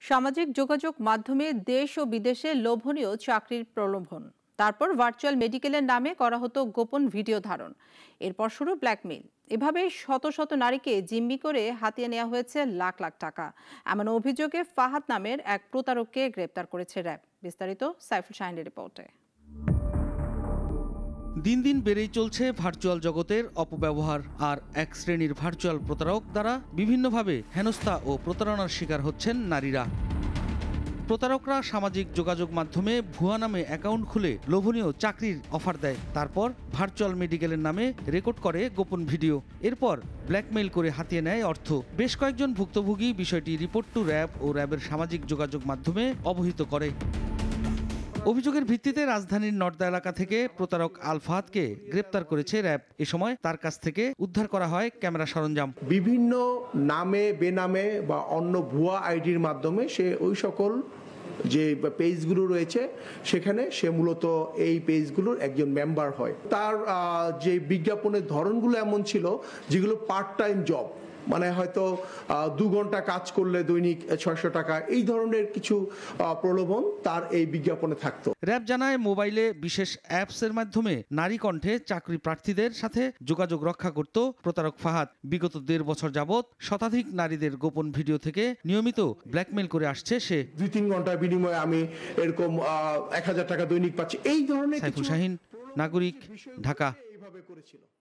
সামাজিক যোগাযোগ মাধ্যমে দেশ ও বিদেশে লোভনীয় চাকরির প্রলোভন, তারপর ভার্চুয়াল মেডিকেলের নামে করা হতো গোপন ভিডিও ধারণ, এরপর শুরু ব্ল্যাকমেইল। এভাবে শত শত নারীকে জিম্মি করে হাতিয়ে নেওয়া হয়েছে লাখ লাখ টাকা। এমন অভিযোগে ফাহাদ নামের এক প্রতারককে গ্রেপ্তার করেছে র্যাব। বিস্তারিত সাইফুল শাহিনের রিপোর্টে। দিন দিন বেড়েই চলছে ভার্চুয়াল জগতের অপব্যবহার, আর এক শ্রেণীর ভার্চুয়াল প্রতারক দ্বারা বিভিন্নভাবে হেনস্থা ও প্রতারণার শিকার হচ্ছেন নারীরা। প্রতারকরা সামাজিক যোগাযোগ মাধ্যমে ভুয়া নামে অ্যাকাউন্ট খুলে লোভনীয় চাকরির অফার দেয়, তারপর ভার্চুয়াল মেডিকেলের নামে রেকর্ড করে গোপন ভিডিও, এরপর ব্ল্যাকমেইল করে হাতিয়ে নেয় অর্থ। বেশ কয়েকজন ভুক্তভোগী বিষয়টি রিপোর্ট টু র্যাব ও র্যাবের সামাজিক যোগাযোগ মাধ্যমে অবহিত করে। অভিযোগের ভিত্তিতে রাজধানীর নর্দা এলাকা থেকে প্রতারক আল ফাহাদকে গ্রেপ্তার করেছে র্যাব। এ সময় তার কাছ থেকে উদ্ধার করা হয় ক্যামেরা সরঞ্জাম। বিভিন্ন নামে বেনামে বা অন্য ভুয়া আইডির মাধ্যমে সে ওই সকল যে পেজগুলো রয়েছে সেখানে সে মূলত এই পেজগুলোর একজন মেম্বার হয়। তার যে বিজ্ঞাপনের ধরনগুলো এমন ছিল যেগুলো পার্ট টাইম জব, মানে হয়তো 2 ঘন্টা কাজ করলে দৈনিক 600 টাকা, এই ধরনের কিছু প্রলোভন তার এই বিজ্ঞাপনে থাকতো। র্যাব জানায় মোবাইলে বিশেষ অ্যাপসের মাধ্যমে নারী কণ্ঠে চাকরি প্রার্থীদের সাথে যোগাযোগ রক্ষা করত প্রতারক ফাহাদ। বিগত 1.5 বছর যাবৎ শতাধিক নারীদের গোপন ভিডিও থেকে নিয়মিত ব্ল্যাকমেইল করে আসছে সে। 2-3 ঘন্টার বিনিময়ে আমি এরকম 1000 টাকা দৈনিক পাচ্ছি, এই ধরনের। সাইফুল শাহিন, নাগরিক, ঢাকা। এইভাবে করেছিল।